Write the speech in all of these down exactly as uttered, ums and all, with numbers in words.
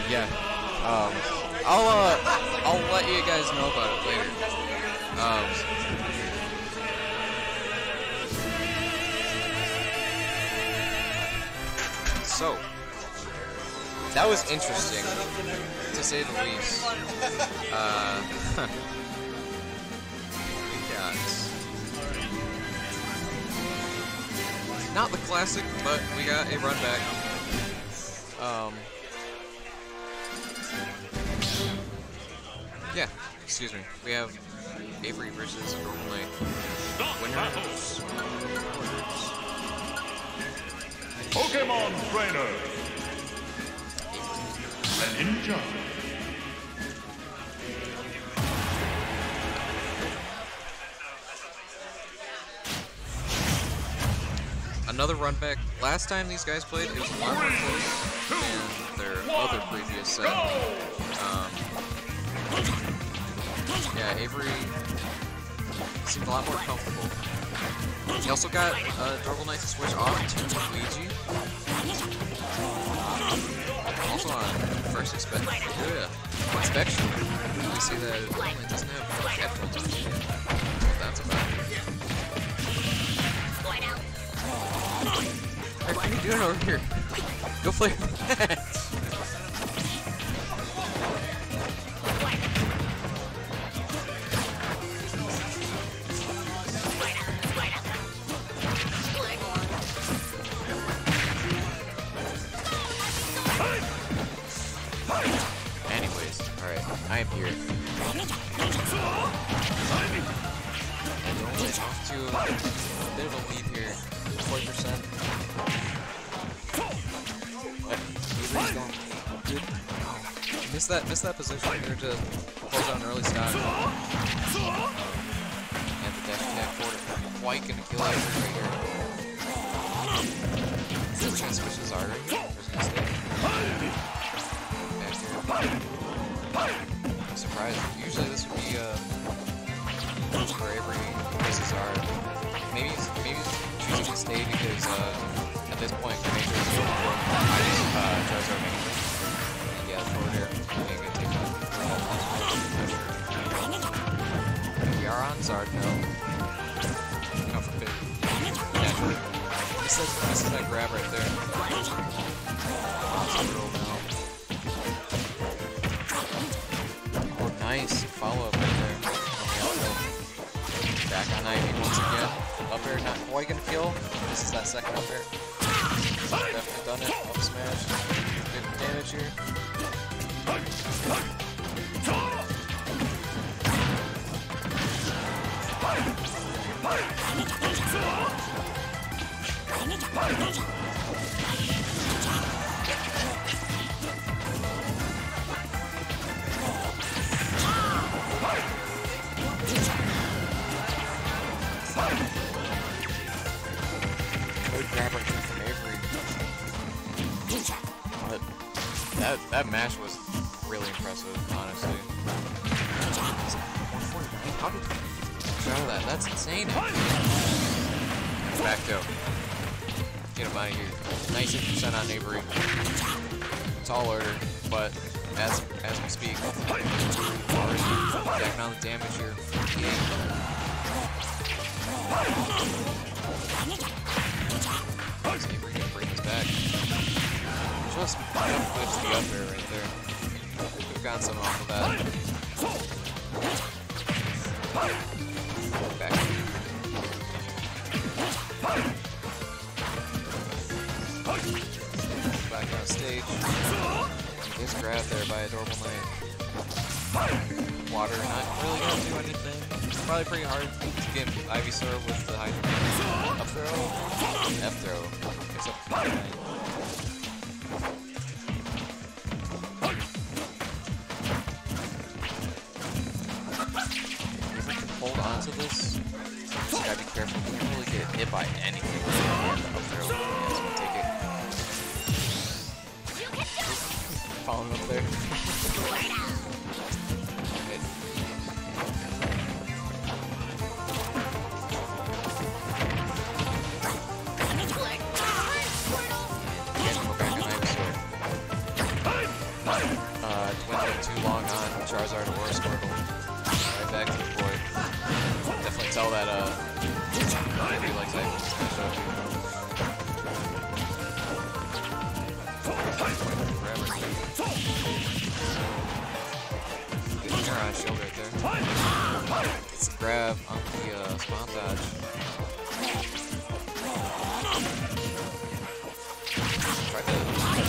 Yeah. Um, I'll uh, I'll let you guys know about it later. Um, so that was interesting, to say the least. Uh, we got not the classic, but we got a run back. Um. Yeah, excuse me. We have Avery versus Adorable Knight. Winners. Pokemon Trainer. A ninja. Another run back. Last time these guys played, it was a lot more close than their other previous set. Um, Yeah, Avery seemed a lot more comfortable. He also got uh, Adorable Knight to switch off to Luigi. Also on first inspe yeah, inspection, we see that Adorable Knight doesn't have headphones on yet. That's about it. Hey, what are you doing over here? Go play with that! Anyways, alright, I am here. And we're only off to a bit of a lead here, forty percent. But Avery's going good. Miss that, miss that position here to close out an early stock. And the dash attack forward quite gonna kill Avery right here. We're gonna switch his art right here. We're gonna stay. I'm surprised. Usually this would be uh, for Avery versus our. Maybe he's, maybe he's choosing to stay because uh, at this point the major is going for uh, Charizard Major. And yeah, forward air being a good take on. We are on Zard now. Come for big. Naturally. This is, this is that grab right there. Nice follow-up right there. Back on Ivy once again. Up air not quite gonna kill. This is that second up air. Definitely done it. Up smash. Good damage here. Good grab right there from Avery. But that, that mash was really impressive, honestly. one forty-nine? How did you show that? That's insane. Back though. Get him out of here. nineteen percent on Avery. Tall order, but as as we speak, already stacking on the damage here. Is Avery gonna bring this back? Just enough glitch the up air right there. Could've gotten some off of that. Back. Back on stage. This grab there by Adorable Knight. Water not really gonna do anything. It's probably pretty hard to get Ivysaur with the Hydro up throw. F throw. It's up to nine. If we can hold on to this, just gotta be careful. We can't really get hit by anything. Up throw. Yeah, so we'll take it. Falling up there. Again, we're back on Ivysaur. too long on Charizard or Squirtle. Right back to the void. Definitely tell that uh Avery likes that smash up. Forever. Good mirror on shield right there. Gets a grab on the uh, spawn dodge. Try to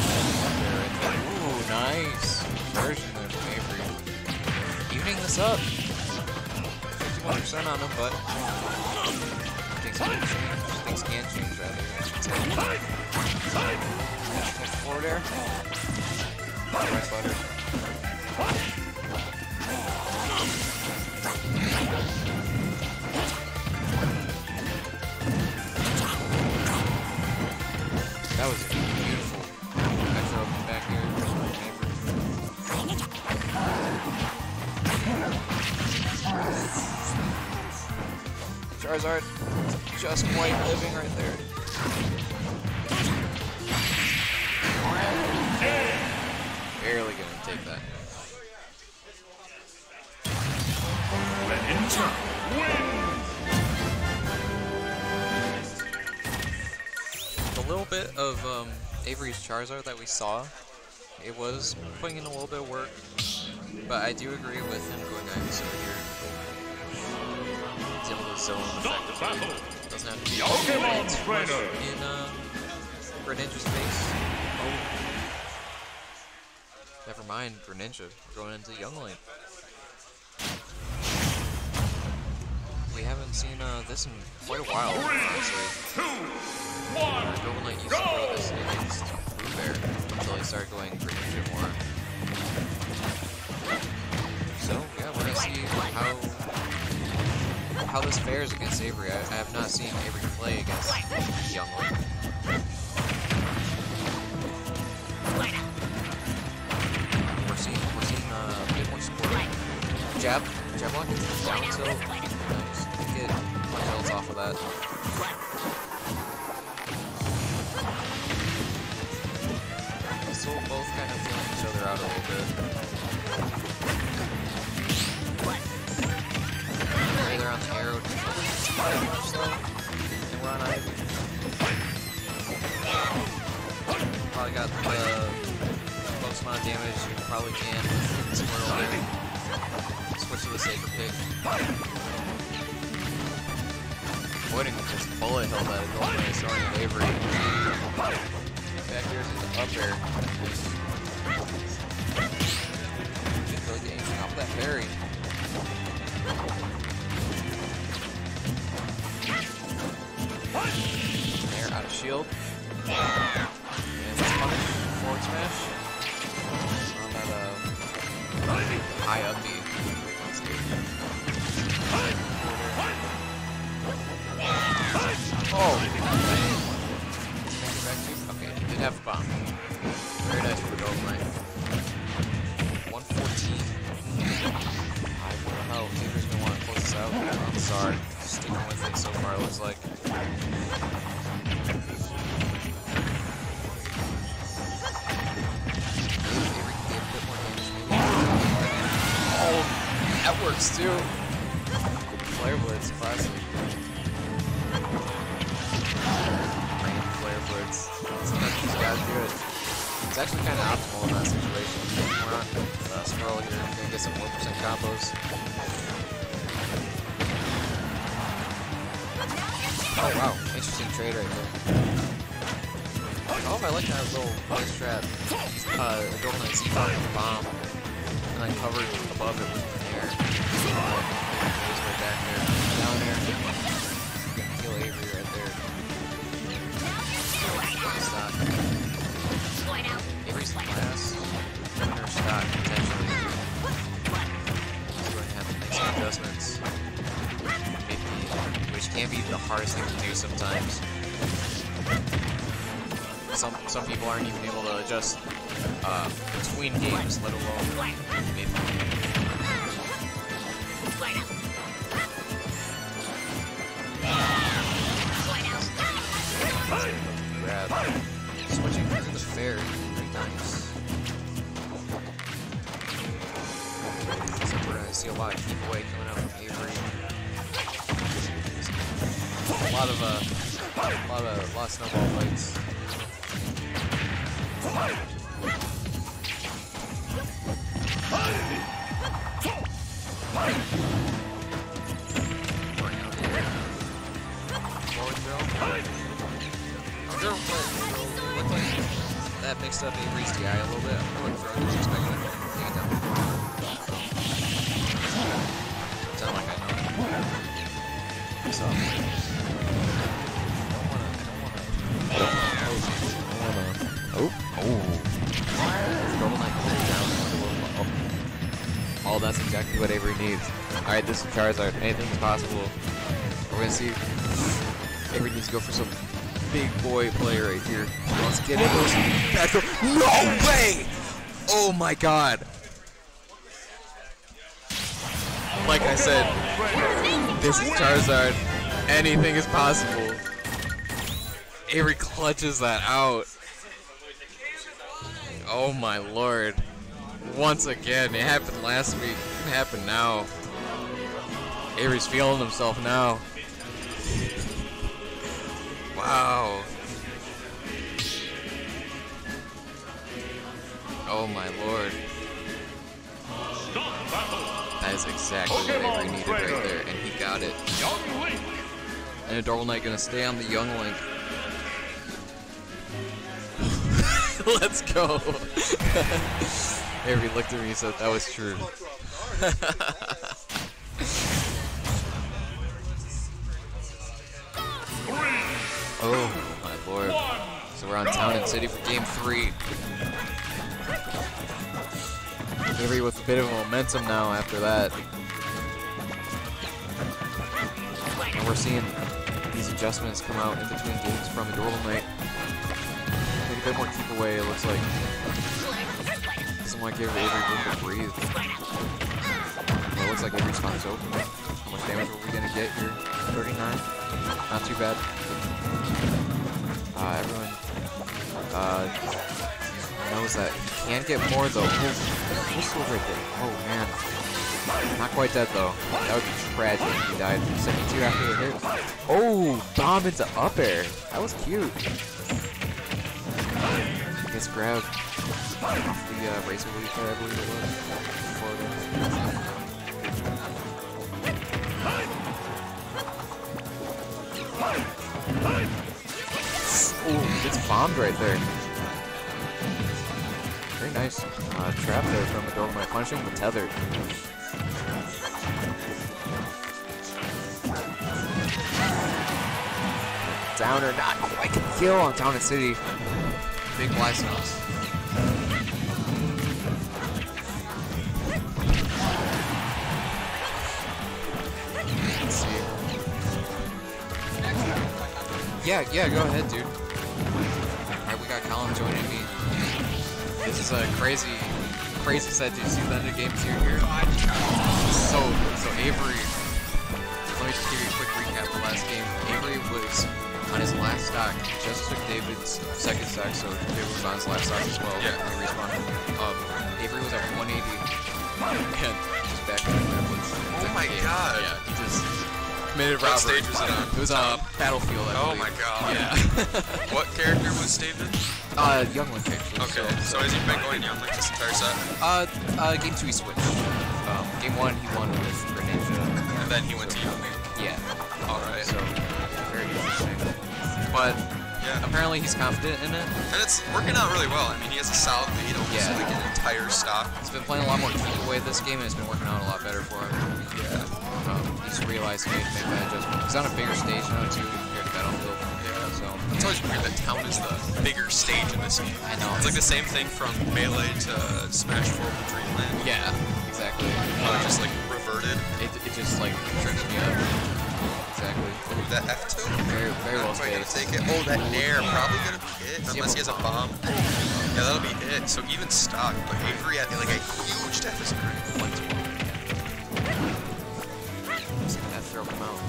ooh, nice version there from Avery. Evening this up. fifty-one percent on him, but things will change. Things can change rather. Forward air. Right butter. That was beautiful. Metro back here. Charizard just quite living right there. Barely gonna take that. Greninja wins. The little bit of um, Avery's Charizard that we saw, it was putting in a little bit of work, but I do agree with him going Ivysaur here. He's able to zone effectively. Doesn't have to be Pokemon too much Trainer. in uh, Greninja's face. Oh. Never mind Greninja. We're going into Youngling. We haven't seen uh, this in quite a while, honestly. Golden Knight used to play this against Blue Bear until he started going Greninja more. So, yeah, we're gonna see how how this fares against Avery. I, I have not seen Avery play against Youngling. We're seeing we're seeing uh, a bit more support. Jab, jab lock, down tilt. Nice. Get my hills off of that. Still both kind of feeling each other out a little bit. They're on the arrow. Slow. And we're on Ivy. Probably got the most amount of damage you probably can with Squirtle there. Switch to the Sacred Pick. Avoiding this bullet hill that Golden Knight is throwing at Avery. Back here's the up air. Just really getting off that berry. There, out of shield. And let's punish forward smash. On that uh, high up B. Oh! Okay, did have a bomb. Very nice for the Golden Knight. one fourteen. I don't know how Avery's gonna want to close this out. I'm sorry. Sticking with it so far, it looks like. Avery can get a bit more damage, maybe. Oh, that works too. Flare Blitz, classic. Flare Blitz. Sometimes you just gotta do it. It's actually kind of optimal in that situation. We're on uh, Squirrel here, gonna get some one percent combos. Oh wow, interesting trade right there. Oh, I like that little nice trap. Uh, Golden Knight Z-Fox with a bomb, and then covered above it with an air. Goes right back there, down air. Gonna kill Avery right there. Stop. Avery's last winner shot potentially. He's going to have to make some adjustments. Which can be the hardest thing to do sometimes. Some some people aren't even able to adjust uh, between games, let alone maybe. Grab. Switching through the fair, very nice. see a lot of keep away coming out from Avery. A lot of uh, a lot of a lot of snowball fights. Forward throw. Throw, looked like that mixed up Avery's D I a little bit. I wouldn't throw. I was expecting it. Take it down. Sound like I know. So. I don't wanna. I don't wanna. Oh. Oh. Double Knight goes down. Oh, that's exactly what Avery needs. Alright, this is Charizard. Anything is possible. We're gonna see. Avery needs to go for some big boy play right here. Let's get it. Back throw. No way! Oh my god. Like I said, this is Charizard. Anything is possible. Avery clutches that out. Oh my lord. Once again, it happened last week. It happened now. Avery's feeling himself now. Wow. Oh my lord. That is exactly what Avery needed right there, and he got it. And Adorable Knight gonna stay on the Young Link. Let's go. Avery looked at me and said that was true. Oh my lord. So we're on Town and City for game three. Avery with a bit of momentum now after that. And we're seeing these adjustments come out in between games from Adorable Knight. Take a bit more keep away, it looks like. Doesn't want to give Avery room to breathe. Well, it looks like Avery's spot is open. How much damage are we going to get here? thirty-nine? Not too bad. Uh, everyone uh, knows that he can get more though. Whistle right there. Oh man. Not quite dead though. That would be tragic if he died. seventy-two after the hit. Oh, bomb into up air. That was cute. Gets grabbed off the uh, razor leaf, I believe it was. Oh, gets bombed right there. Very nice uh, trap there from Adorable Knight, punishing the tether. Downer not quite can kill on Town and City. Big Blystones. Let's see. Yeah, yeah, go ahead, dude. Alright, we got Colin joining me. This is a crazy, crazy set. Did you see the end of game two here? So, so Avery, let me just give you a quick recap of the last game. Avery was on his last stock, just took David's second stock, so David was on his last stock as well. Yeah. When he respawned. Um, Avery was at one eighty, and just back in the Netherlands. Oh my god. Yeah, he just committed robbery. What stage was it on? It was on uh, Battlefield, I Oh believe. my god. Yeah. What character was David? Uh, Young Link actually. Okay, So, so has he been going Young Link this entire set? uh, uh, game two he switched. Um, game one he won with Greninja. And then he went to Young Link. Yeah. Alright. So, very interesting. But Yeah. apparently he's confident in it. And it's working out really well. I mean, he has a solid lead, almost Yeah. like an entire stock. He's been playing a lot more keep away this game, and it's been working out a lot better for him. Yeah. Um, he's realized he made to make that adjustment. He's on a bigger stage now too compared to Battlefield. Yeah. So It's always weird that Town is the bigger stage in this game. I know. It's like the same thing from Melee to Smash four with Dreamland. yeah, exactly. How it just like reverted. It, it just like trips me up. Exactly. Ooh, that F two? Very very well Not quite gonna spaced. take it. Oh, that Nair probably gonna be it, unless he has a bomb. Yeah, that'll be it. So even stock, but Avery at like a huge deficit right now. See that throw come out.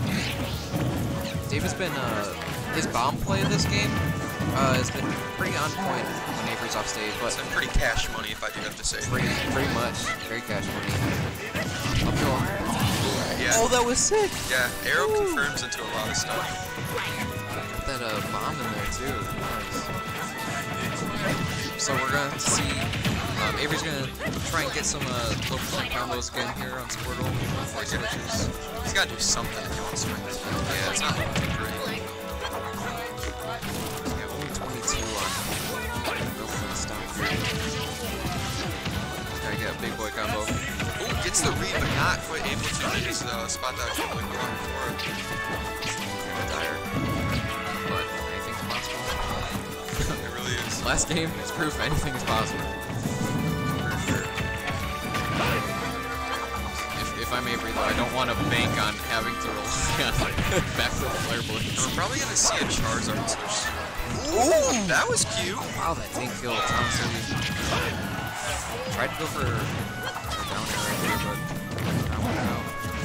David's been uh his bomb play this game uh has been pretty on point when Avery's Avery's off stage, but Some pretty cash money, if I do have to say. pretty, pretty much, very cash money. Up to all. Yeah. Oh, that was sick! Yeah, Arrow confirms into a lot of stuff. Got that uh, bomb in there too. Nice. So we're going to see. Um, Avery's gonna try and get some uh, low point combos again here on Squirtle. Before he switches. He's got to do something if he wants to win this. Yeah, it's not looking too great. Yeah, only twenty-two on. Go for the stop here. Gotta get a big boy combo. Ooh, gets the read, but not quite able to hit his uh, spot that was really going for. Kinda dire. But anything's possible. It really is. Last game is proof anything is possible. If, if I'm Avery though, I don't want to bank on having to rely on back to the Flare Blitz. And we're probably going to see a Charizard switch soon. Ooh, that was cute. Wow, that tank kill, honestly. Tried to go for a down air right there, but not working out.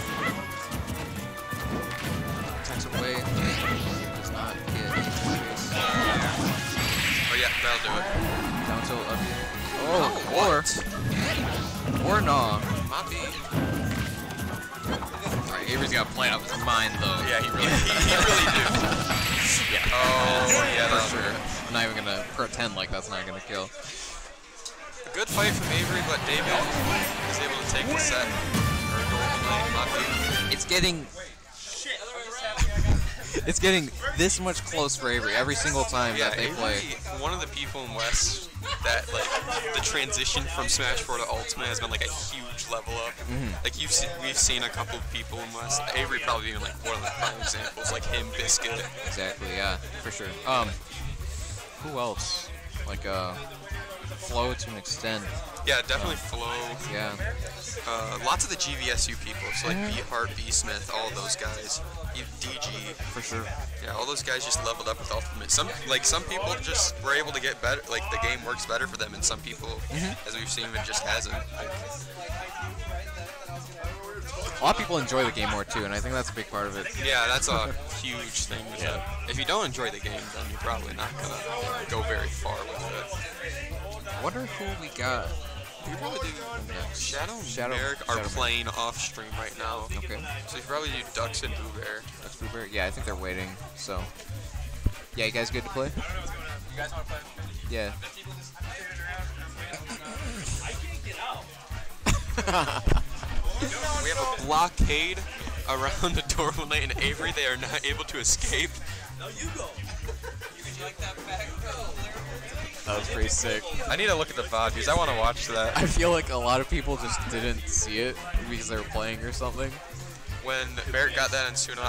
Attacks away. Does not get any space. Oh yeah, that'll do it. Down tilt up here. Oh, Oh, or, or no. Might be. Alright, Avery's got a plan out of his mind though. Yeah, he really, he, he really do. Yeah. Oh, yeah, for that'll sure. do it. I'm not even gonna pretend like that's not gonna kill. A good fight from Avery, but David is able to take the set. Or golden lane, might be. It's getting It's getting this much close for Avery every single time Yeah, that they play. Avery, one of the people in West that like the transition from Smash four to Ultimate has been like a huge level up. Mm-hmm. Like you've seen, we've seen a couple of people in West. Avery probably being like one of the prime examples, like him, Biscuit. Exactly, yeah, for sure. Um, who else? Like uh, Flow to an extent. Yeah, definitely Flow. Yeah, Uh, lots of the G V S U people, so like B Heart, B Smith, all of those guys. Even D G. for sure. Yeah, all those guys just leveled up with Ultimate. Some like some people just were able to get better. Like the game works better for them, and some people, Mm-hmm. as we've seen, it just hasn't. A lot of people enjoy the game more too, and I think that's a big part of it. Yeah, that's a huge thing. With Yeah. it. If you don't enjoy the game, then you're probably not gonna go very far with it. I wonder who we got. You could probably do next. Shadow, Shadow- and Merrick are Shadow- playing off stream right now. Okay. So you could probably do Ducks and Boo Bear. That's Boober. Yeah, I think they're waiting. So, yeah, you guys good to play? You guys want to play? Yeah. We have a blockade around the Dorman Lane and Avery. They are not able to escape. No, you go. You like that back? Go. That was pretty sick. I need to look at the V O D because I want to watch that. I feel like a lot of people just didn't see it because they were playing or something. When Merrick got that in Suna,